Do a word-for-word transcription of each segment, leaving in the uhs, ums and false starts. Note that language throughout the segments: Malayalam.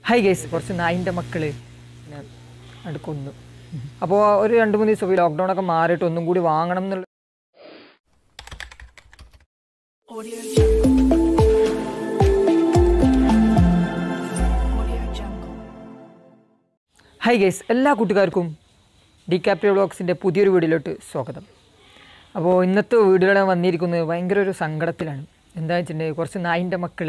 ഹൈ ഗൈസ്, കുറച്ച് നായിൻ്റെ മക്കൾ പിന്നെ അടുക്കൊന്നു. അപ്പോൾ ഒരു രണ്ട് മൂന്ന് ദിവസം ലോക്ക്ഡൗൺ ഒക്കെ മാറിയിട്ട് ഒന്നും കൂടി വാങ്ങണം എന്നുള്ള ഹൈ ഗൈസ്, എല്ലാ കൂട്ടുകാർക്കും ഡി ക്യാപ്രിയോ വ്ളോഗ്സിൻ്റെ പുതിയൊരു വീഡിയോയിലോട്ട് സ്വാഗതം. അപ്പോൾ ഇന്നത്തെ വീഡിയോയിൽ വന്നിരിക്കുന്നത് ഭയങ്കര ഒരു സങ്കടത്തിലാണ്. എന്താണെന്ന് വെച്ചിട്ടുണ്ടെങ്കിൽ കുറച്ച് നായിൻ്റെ മക്കൾ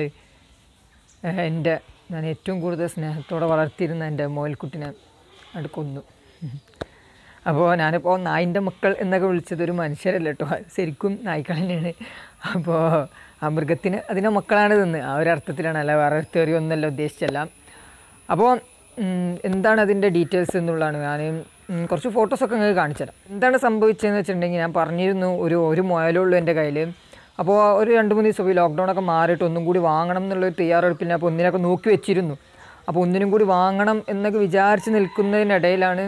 എൻ്റെ ഞാൻ ഏറ്റവും കൂടുതൽ സ്നേഹത്തോടെ വളർത്തിയിരുന്ന എൻ്റെ മോയൽക്കുട്ടിനെ അവിടെ കൊന്നു. അപ്പോൾ ഞാനിപ്പോൾ നായിൻ്റെ മക്കൾ എന്നൊക്കെ വിളിച്ചത് ഒരു മനുഷ്യരല്ല കേട്ടോ, ശരിക്കും നായ്ക്കൾ തന്നെയാണ്. അപ്പോൾ ആ മൃഗത്തിന് അതിൻ്റെ മക്കളാണ് തിന്ന് ആ ഒരു അർത്ഥത്തിലാണ്, അല്ല വേറെ തെറിയൊന്നല്ല ഉദ്ദേശിച്ചല്ല. അപ്പോൾ എന്താണ് അതിൻ്റെ ഡീറ്റെയിൽസ് എന്നുള്ളതാണ് ഞാൻ കുറച്ച് ഫോട്ടോസൊക്കെ നിങ്ങൾക്ക് കാണിച്ചു തരാം. എന്താണ് സംഭവിച്ചതെന്ന് വെച്ചിട്ടുണ്ടെങ്കിൽ, ഞാൻ പറഞ്ഞിരുന്നു ഒരു ഒരു മുയലുള്ളൂ എൻ്റെ കയ്യിൽ. അപ്പോൾ ഒരു രണ്ട് മൂന്ന് ദിവസം ഈ ലോക്ക്ഡൗണൊക്കെ മാറിയിട്ട് ഒന്നും കൂടി വാങ്ങണം എന്നുള്ളൊരു തയ്യാറെടുപ്പിൽ അപ്പോൾ ഒന്നിനൊക്കെ നോക്കി വെച്ചിരുന്നു. അപ്പോൾ ഒന്നിനും കൂടി വാങ്ങണം എന്നൊക്കെ വിചാരിച്ച് നിൽക്കുന്നതിനിടയിലാണ്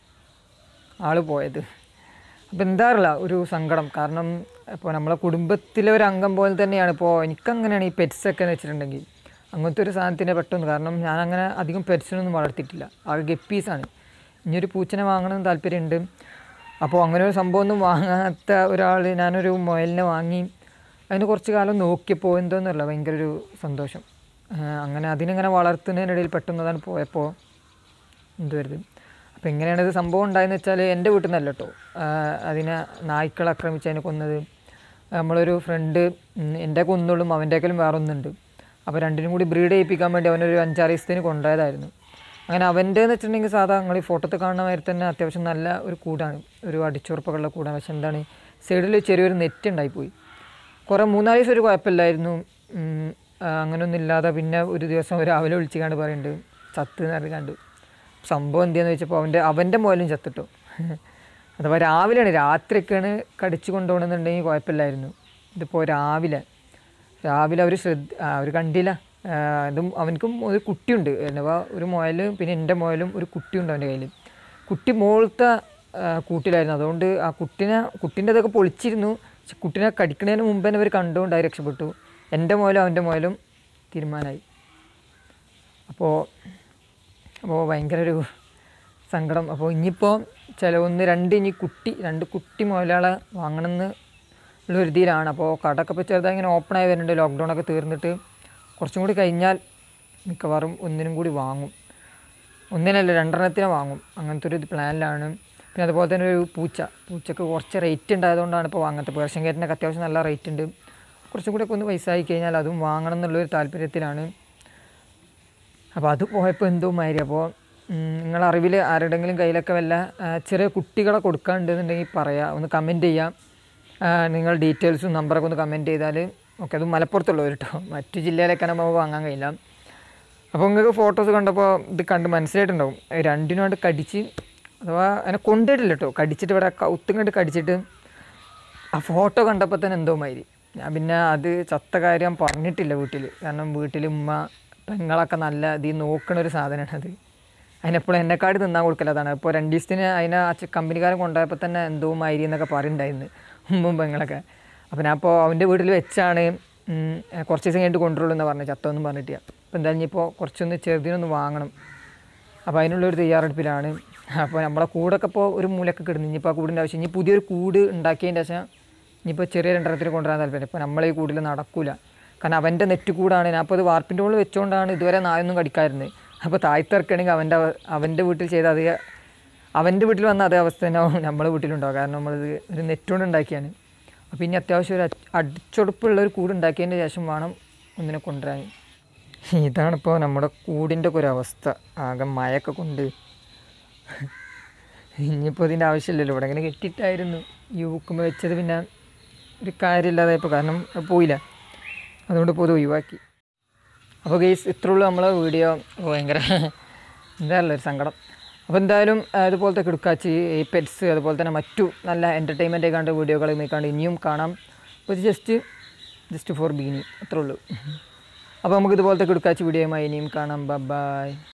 ആൾ പോയത്. അപ്പോൾ എന്താ അറിയില്ല, ഒരു സങ്കടം. കാരണം ഇപ്പോൾ നമ്മളെ കുടുംബത്തിലെ ഒരു അംഗം പോലെ തന്നെയാണ്. ഇപ്പോൾ എനിക്കങ്ങനെയാണ് ഈ പെറ്റ്സൊക്കെ എന്ന് വെച്ചിട്ടുണ്ടെങ്കിൽ അങ്ങനത്തെ ഒരു സാധനത്തിനെ പെട്ടെന്ന്, കാരണം ഞാനങ്ങനെ അധികം പെറ്റ്സിനൊന്നും വളർത്തിയിട്ടില്ല, ആകെ ഗപ്പീസാണ്. ഇനിയൊരു പൂച്ചനെ വാങ്ങണമെന്ന് താല്പര്യമുണ്ട്. അപ്പോൾ അങ്ങനെ ഒരു സംഭവമൊന്നും വാങ്ങാത്ത ഒരാൾ ഞാനൊരു മുയലിനെ വാങ്ങി അതിന് കുറച്ച് കാലം നോക്കിയപ്പോൾ എന്തോന്നല്ല ഭയങ്കര ഒരു സന്തോഷം. അങ്ങനെ അതിനിങ്ങനെ വളർത്തുന്നതിനിടയിൽ പെട്ടെന്ന് അതാണ് പോയപ്പോൾ എന്ത് വരുത്. അപ്പോൾ എങ്ങനെയാണ് ഇത് സംഭവം ഉണ്ടായെന്ന് വെച്ചാൽ, എൻ്റെ വീട്ടിൽ നിന്നല്ല കേട്ടോ, അതിനെ നായ്ക്കൾ ആക്രമിച്ച് അതിനെ കൊന്നത് നമ്മളൊരു ഫ്രണ്ട് എൻ്റെ കൊന്നുള്ളും അവൻ്റെക്കലും വേറെ ഒന്നുണ്ട്. അപ്പോൾ രണ്ടിനും കൂടി ബ്രീഡ് ചെയ്യിപ്പിക്കാൻ വേണ്ടി അവനൊരു അഞ്ചാറ് ദിവസത്തിന് കൊണ്ടുപോയതായിരുന്നു. അങ്ങനെ അവൻ്റെ എന്ന് വെച്ചിട്ടുണ്ടെങ്കിൽ സാധാ നിങ്ങൾ ഈ ഫോട്ടോത്തിൽ കാണുന്ന മാതിരി തന്നെ അത്യാവശ്യം നല്ല ഒരു കൂടാണ്, ഒരു അടിച്ചുറപ്പൊക്കെയുള്ള കൂടാണ്. പക്ഷെ എന്താണ്, സൈഡിൽ ചെറിയൊരു നെറ്റ് ഉണ്ടായിപ്പോയി. കുറേ മൂന്നാല് ദിവസം ഒരു കുഴപ്പമില്ലായിരുന്നു, അങ്ങനെയൊന്നും ഇല്ലാതെ പിന്നെ ഒരു ദിവസം രാവിലെ വിളിച്ച് കണ്ട് പറയുന്നുണ്ട് ചത്ത് എന്ന് പറഞ്ഞ് കണ്ട്. സംഭവം എന്തിയാന്ന് വെച്ചപ്പോൾ അവൻ്റെ അവൻ്റെ മുതലും ചത്തിട്ടോ. അഥവാ രാവിലെയാണ്, രാത്രിയൊക്കെയാണ് കടിച്ചു കൊണ്ടുപോകണമെന്നുണ്ടെങ്കിൽ കുഴപ്പമില്ലായിരുന്നു. ഇതിപ്പോൾ രാവിലെ രാവിലെ അവർ ശ്രദ്ധ അവർ കണ്ടില്ല. ഇതും അവനക്കും ഒരു കുട്ടിയുണ്ട്, അഥവാ ഒരു മുയൽ, പിന്നെ എൻ്റെ മുയലും ഒരു കുട്ടിയുണ്ട് അവൻ്റെ കയ്യിൽ. കുട്ടി മുകളിലത്തെ കൂട്ടിലായിരുന്നു. അതുകൊണ്ട് ആ കുട്ടീനെ കുട്ടീൻ്റെ അതൊക്കെ പൊളിച്ചിരുന്നു. പക്ഷെ കുട്ടീനെ കടിക്കുന്നതിന് മുമ്പ് തന്നെ അവർ കണ്ടുകൊണ്ട് അത് രക്ഷപ്പെട്ടു. എൻ്റെ മുയലും അവൻ്റെ മുയലും തീരുമാനമായി. അപ്പോൾ അപ്പോൾ ഭയങ്കര ഒരു സങ്കടം. അപ്പോൾ ഇനിയിപ്പോൾ ചില ഒന്ന് രണ്ട് ഇനി കുട്ടി രണ്ട് കുട്ടി മുയലുകളെ വാങ്ങണമെന്ന് ഉള്ളൊരു രീതിയിലാണ്. അപ്പോൾ കടയൊക്കെ ഇപ്പോൾ ചെറുതായി ഇങ്ങനെ ഓപ്പണായി വരുന്നുണ്ട്. ലോക്ക്ഡൗണൊക്കെ തീർന്നിട്ട് കുറച്ചും കൂടി കഴിഞ്ഞാൽ മിക്കവാറും ഒന്നിനും കൂടി വാങ്ങും. ഒന്നിനല്ല രണ്ടെണ്ണത്തിനെ വാങ്ങും, അങ്ങനത്തെ ഒരു പ്ലാനിലാണ്. പിന്നെ അതുപോലെ തന്നെ ഒരു പൂച്ച പൂച്ചക്ക് കുറച്ച് റേറ്റ് ഉണ്ടായതുകൊണ്ടാണ് ഇപ്പോൾ വാങ്ങാത്തത്. പേർഷ്യൻ ക്യാറ്റിനൊക്കെ അത്യാവശ്യം നല്ല റേറ്റ് ഉണ്ട്. കുറച്ചും കൂടി ഒക്കെ ഒന്ന് പൈസ ആയി കഴിഞ്ഞാൽ അതും വാങ്ങണം എന്നുള്ളൊരു താല്പര്യത്തിലാണ്. അപ്പോൾ അത് പോയപ്പോൾ എന്തോ മാതിരി. അപ്പോൾ നിങ്ങളറിവിൽ ആരുടെങ്കിലും കയ്യിലൊക്കെ വല്ല ചെറിയ കുട്ടികളെ കൊടുക്കാനുണ്ടെന്നുണ്ടെങ്കിൽ പറയാം, ഒന്ന് കമൻറ്റ് ചെയ്യാം. നിങ്ങൾ ഡീറ്റെയിൽസും നമ്പറൊക്കെ ഒന്ന് കമൻറ്റ് ചെയ്താൽ ഓക്കെ. അത് മലപ്പുറത്തുള്ളവർ കേട്ടോ, മറ്റു ജില്ലയിലൊക്കെ നമുക്ക് വാങ്ങാൻ കഴിയില്ല. അപ്പോൾ നിങ്ങൾക്ക് ഫോട്ടോസ് കണ്ടപ്പോൾ ഇത് കണ്ട് മനസ്സിലായിട്ടുണ്ടാവും. രണ്ടിനോട് കടിച്ച്, അഥവാ അതിനെ കൊണ്ടിട്ടില്ല കേട്ടോ, കടിച്ചിട്ട് ഇവിടെ കൗത്തും കണ്ട് കടിച്ചിട്ട് ആ ഫോട്ടോ കണ്ടപ്പോൾ തന്നെ എന്തോ മാതിരി. ഞാൻ പിന്നെ അത് ചത്ത കാര്യം പറഞ്ഞിട്ടില്ല വീട്ടിൽ, കാരണം വീട്ടിൽ ഉമ്മ പെങ്ങളൊക്കെ നല്ല ഇതിൽ നോക്കണ ഒരു സാധനമാണ് അത്. അതിനെപ്പോഴും എന്നെക്കാട് തിന്നാൻ കൊടുക്കില്ല. അതാണ് ഇപ്പോൾ രണ്ട് ദിവസത്തിന് അതിനെ ആ കമ്പനിക്കാരൻ കൊണ്ടുപോയപ്പോൾ തന്നെ എന്തോ മാതിരി എന്നൊക്കെ പറയുന്നുണ്ടായിരുന്നു ഉമ്മും പെങ്ങളൊക്കെ. അപ്പോൾ ഞാൻ അപ്പോൾ അവൻ്റെ വീട്ടിൽ വെച്ചാണ് കുറച്ച് ദിവസം കഴിഞ്ഞിട്ട് കൊണ്ടുവരുള്ളൂ എന്ന് പറഞ്ഞു, ചത്തൊന്നും പറഞ്ഞിട്ടില്ല. അപ്പോൾ എന്തായാലും ഇനിയിപ്പോൾ കുറച്ചൊന്ന് ചെറുതിനൊന്ന് വാങ്ങണം. അപ്പോൾ അതിനുള്ളൊരു തയ്യാറെടുപ്പിലാണ്. അപ്പോൾ നമ്മളെ കൂടൊക്കെ ഇപ്പോൾ ഒരു മൂലൊക്കെ കിടന്നു. ഇനിയിപ്പോൾ ആ കൂടിൻ്റെ ആവശ്യം, ഇനി പുതിയൊരു കൂട് ഉണ്ടാക്കിയതിൻ്റെ ശേഷം ഇനിയിപ്പോൾ ചെറിയ രണ്ടെണ്ണത്തിന് കൊണ്ടുവരാൻ താല്പര്യം. ഇപ്പോൾ നമ്മളെ ഈ കൂടിൽ നടക്കില്ല, കാരണം അവൻ്റെ നെറ്റ് കൂടാണ്. ഞാൻ അപ്പോൾ അത് വാർപ്പിൻ്റെ ഉള്ളിൽ വെച്ചുകൊണ്ടാണ് ഇതുവരെ നായൊന്നും കടിക്കാറുണ്ട്. അപ്പോൾ താഴ്ത്തിറക്കണമെങ്കിൽ അവൻ്റെ അവൻ്റെ വീട്ടിൽ ചെയ്ത അതേ അവൻ്റെ വീട്ടിൽ വന്ന അതേ അവസ്ഥ തന്നെ നമ്മളെ വീട്ടിലുണ്ടാവും, കാരണം നമ്മളിത് ഒരു നെറ്റുകൊണ്ട് ഉണ്ടാക്കിയാണ്. അപ്പോൾ ഇനി അത്യാവശ്യം ഒരു അടിച്ചുറപ്പുള്ള ഒരു കൂട് ഉണ്ടാക്കിയതിൻ്റെ ശേഷം വേണം ഒന്നിനെ കൊണ്ടുവരാൻ. ഇതാണിപ്പോൾ നമ്മുടെ കൂടിൻ്റെ ഒക്കെ ഒരു അവസ്ഥ. ആകെ മഴയൊക്കെ കൊണ്ട് ഇനിയിപ്പോൾ ഇതിൻ്റെ ആവശ്യമില്ലല്ലോ, ഇവിടെ ഇങ്ങനെ കെട്ടിയിട്ടായിരുന്നു ഈ ഊക്കുമ്പോൾ വെച്ചത്. പിന്നെ ഒരു കാര്യമില്ലാതായപ്പോൾ, കാരണം പോയില്ല, അതുകൊണ്ട് ഇപ്പോൾ ഇത് ഒഴിവാക്കി. അപ്പോൾ ഗെയ്സ് ഇത്രയുള്ളൂ നമ്മളെ വീഡിയോ. ഭയങ്കര എന്തായാലും ഒരു സങ്കടം. അപ്പോൾ എന്തായാലും അതുപോലത്തെ കിടക്കാച്ചി ഈ പെറ്റ്സ് അതുപോലെ തന്നെ മറ്റു നല്ല എൻ്റർടൈൻമെൻ്റ് ആയിക്കാണ്ട് വീഡിയോകൾ നോക്കാണ്ട് ഇനിയും കാണാം. അപ്പോൾ ഇത് ജസ്റ്റ് ജസ്റ്റ് ഫോർ ബിഗിനിങ് അത്രേ ഉള്ളൂ. അപ്പോൾ നമുക്ക് ഇതുപോലത്തെ കിടക്കാച്ചി വീഡിയോയുമായി ഇനിയും കാണാം. ബൈ.